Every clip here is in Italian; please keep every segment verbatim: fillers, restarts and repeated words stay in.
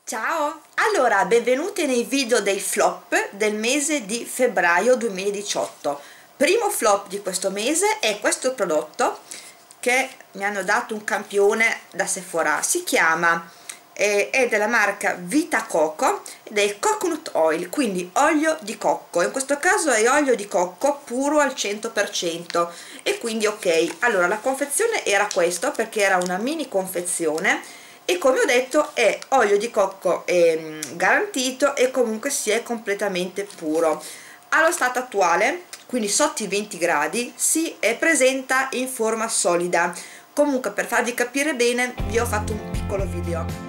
Ciao! Allora, benvenute nei video dei flop del mese di febbraio duemiladiciotto. Primo flop di questo mese è questo prodotto che mi hanno dato un campione da Sephora. Si chiama, eh, è della marca Vita Coco ed è Coconut Oil, quindi olio di cocco. In questo caso è olio di cocco puro al cento per cento e quindi ok. Allora, la confezione era questo perché era una mini confezione e come ho detto è olio di cocco eh, garantito e comunque si è completamente puro. Allo stato attuale, quindi sotto i venti gradi, si è presenta in forma solida. Comunque, per farvi capire bene, vi ho fatto un piccolo video.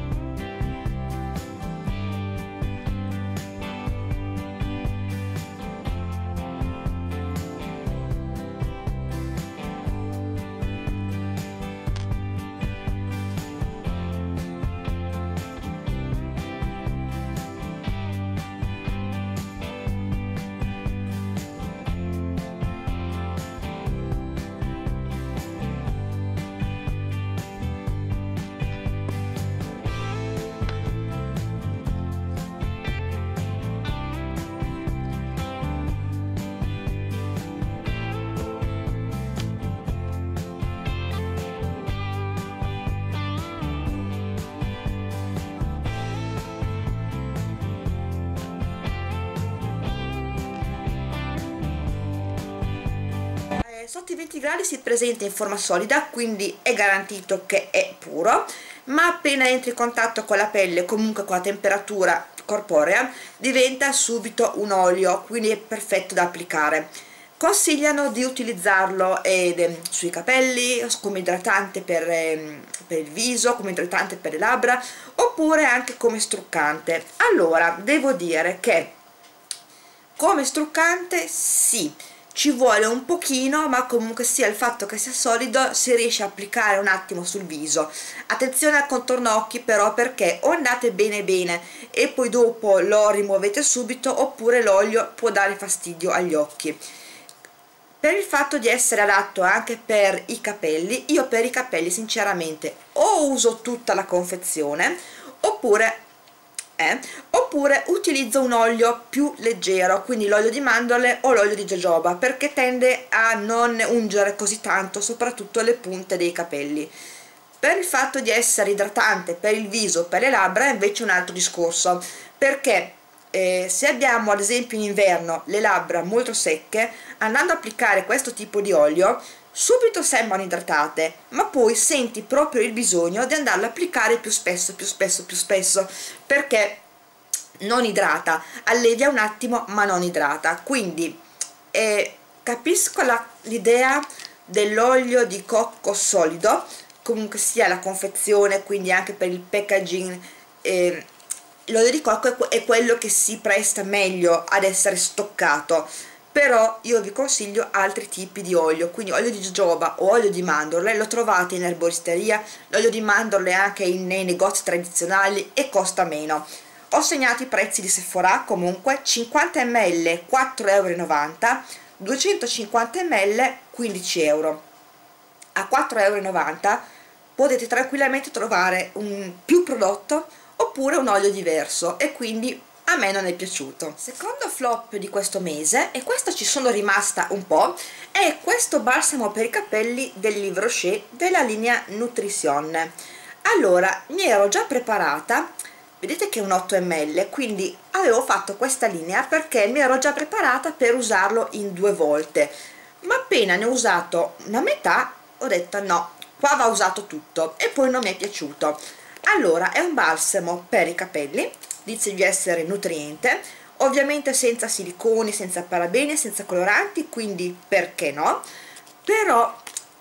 Sotto i venti gradi si presenta in forma solida, quindi è garantito che è puro, ma appena entri in contatto con la pelle, comunque con la temperatura corporea, diventa subito un olio, quindi è perfetto da applicare. Consigliano di utilizzarlo eh, sui capelli, come idratante per, eh, per il viso, come idratante per le labbra, oppure anche come struccante. Allora, devo dire che come struccante sì, ci vuole un pochino, ma comunque sia il fatto che sia solido si riesce a applicare un attimo sul viso. Attenzione al contorno occhi però, perché o andate bene bene e poi dopo lo rimuovete subito, oppure l'olio può dare fastidio agli occhi. Per il fatto di essere adatto anche per i capelli, io per i capelli sinceramente o uso tutta la confezione oppure Eh, oppure utilizzo un olio più leggero, quindi l'olio di mandorle o l'olio di jojoba, perché tende a non ungere così tanto, soprattutto le punte dei capelli. Per il fatto di essere idratante per il viso, per le labbra, è invece un altro discorso, perché eh, se abbiamo ad esempio in inverno le labbra molto secche, andando ad applicare questo tipo di olio subito sembrano idratate, ma poi senti proprio il bisogno di andarlo ad applicare più spesso, più spesso, più spesso, perché non idrata, allevia un attimo ma non idrata. Quindi eh, capisco l'idea dell'olio di cocco solido, comunque sia la confezione, quindi anche per il packaging. eh, l'olio di cocco è quello che si presta meglio ad essere stoccato, però io vi consiglio altri tipi di olio, quindi olio di jojoba o olio di mandorle lo trovate in erboristeria, l'olio di mandorle anche in, nei negozi tradizionali e costa meno. Ho segnato i prezzi di Sephora, comunque cinquanta millilitri quattro e novanta euro, duecentocinquanta millilitri quindici euro. A quattro e novanta euro potete tranquillamente trovare un più prodotto oppure un olio diverso, e quindi a me non è piaciuto. Secondo flop di questo mese, e questo ci sono rimasta un po', è questo balsamo per i capelli del Yves Rocher della linea Nutrition. Allora, mi ero già preparata, vedete che è un otto millilitri, quindi avevo fatto questa linea perché mi ero già preparata per usarlo in due volte, ma appena ne ho usato una metà ho detto no, qua va usato tutto, e poi non mi è piaciuto. Allora, è un balsamo per i capelli, dice di essere nutriente, ovviamente senza siliconi, senza parabeni, senza coloranti, quindi perché no, però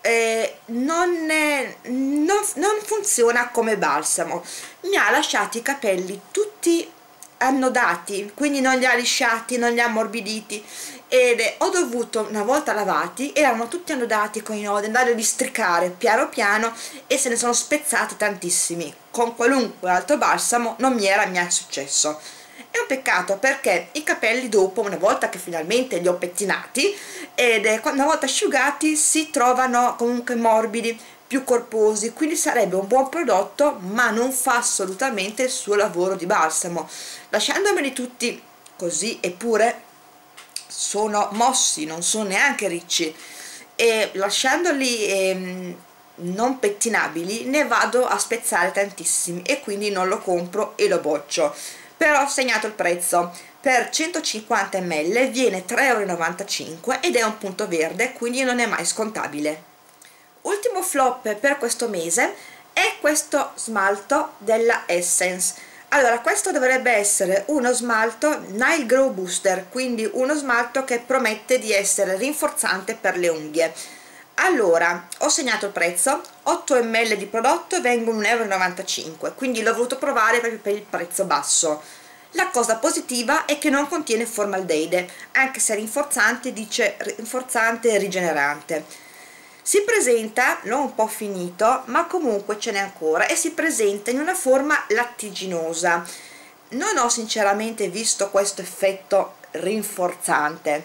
eh, non, è, non, non funziona come balsamo, mi ha lasciato i capelli tutti annodati, quindi non li ha lisciati, non li ha ammorbiditi, ed ho dovuto, una volta lavati, erano tutti annodati con i nodi, andare a districare piano piano e se ne sono spezzati tantissimi. Con qualunque altro balsamo non mi era mai successo. È un peccato perché i capelli dopo, una volta che finalmente li ho pettinati ed è, una volta asciugati, si trovano comunque morbidi, più corposi, quindi sarebbe un buon prodotto ma non fa assolutamente il suo lavoro di balsamo. Lasciandomeli tutti così, eppure sono mossi, non sono neanche ricci, e lasciandoli ehm, non pettinabili ne vado a spezzare tantissimi e quindi non lo compro e lo boccio. Però ho segnato il prezzo: per centocinquanta millilitri viene tre e novantacinque euro ed è un punto verde, quindi non è mai scontabile. Ultimo flop per questo mese è questo smalto della Essence. Allora, questo dovrebbe essere uno smalto Nail Grow Booster, quindi uno smalto che promette di essere rinforzante per le unghie. Allora, ho segnato il prezzo: otto millilitri di prodotto vengono un euro e novantacinque, quindi l'ho voluto provare proprio per il prezzo basso. La cosa positiva è che non contiene formaldeide, anche se rinforzante dice rinforzante e rigenerante. Si presenta, l'ho un po' finito, ma comunque ce n'è ancora, e si presenta in una forma lattiginosa. Non ho sinceramente visto questo effetto rinforzante.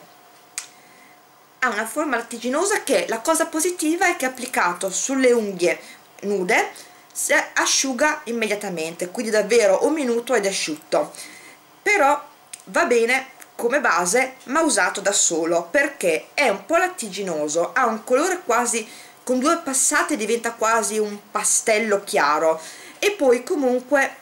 Ha una forma lattiginosa che, la cosa positiva è che applicato sulle unghie nude si asciuga immediatamente, quindi davvero un minuto ed è asciutto. Però va bene come base, ma usato da solo, perché è un po' lattiginoso, ha un colore quasi, con due passate diventa quasi un pastello chiaro, e poi comunque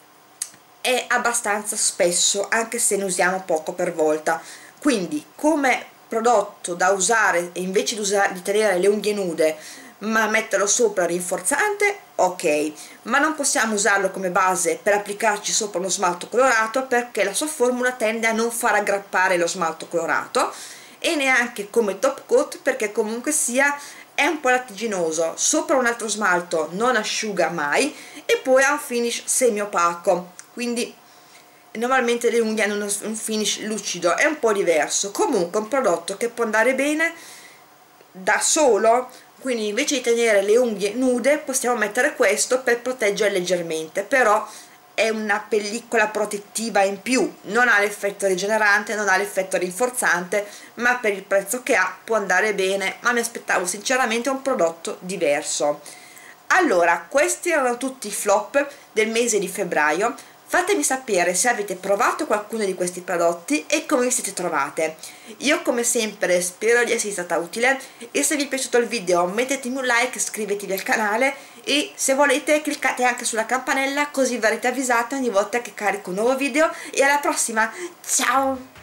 è abbastanza spesso, anche se ne usiamo poco per volta. Quindi come prodotto da usare, e invece di, usare, di tenere le unghie nude ma metterlo sopra rinforzante, ok, ma non possiamo usarlo come base per applicarci sopra uno smalto colorato, perché la sua formula tende a non far aggrappare lo smalto colorato, e neanche come top coat, perché comunque sia è un po' lattiginoso, sopra un altro smalto non asciuga mai e poi ha un finish semi opaco, quindi normalmente le unghie hanno un finish lucido, è un po' diverso. Comunque un prodotto che può andare bene da solo, quindi invece di tenere le unghie nude possiamo mettere questo per proteggere leggermente, però è una pellicola protettiva in più, non ha l'effetto rigenerante, non ha l'effetto rinforzante, ma per il prezzo che ha può andare bene, ma mi aspettavo sinceramente un prodotto diverso. Allora, questi erano tutti i flop del mese di febbraio. Fatemi sapere se avete provato qualcuno di questi prodotti e come vi siete trovate. Io come sempre spero di essere stata utile, e se vi è piaciuto il video mettetemi un like, iscrivetevi al canale e se volete cliccate anche sulla campanella, così verrete avvisati ogni volta che carico un nuovo video. E alla prossima, ciao!